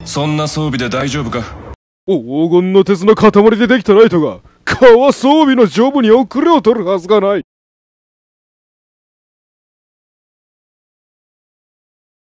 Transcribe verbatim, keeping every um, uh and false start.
そんな装備で大丈夫か？ 黄金の鉄の塊でできたライトが革装備のジョブに遅れを取るはずがない。